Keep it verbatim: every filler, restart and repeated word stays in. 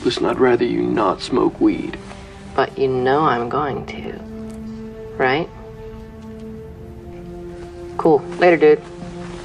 Listen, I'd rather you not smoke weed. But you know I'm going to, right? Cool. Later, dude.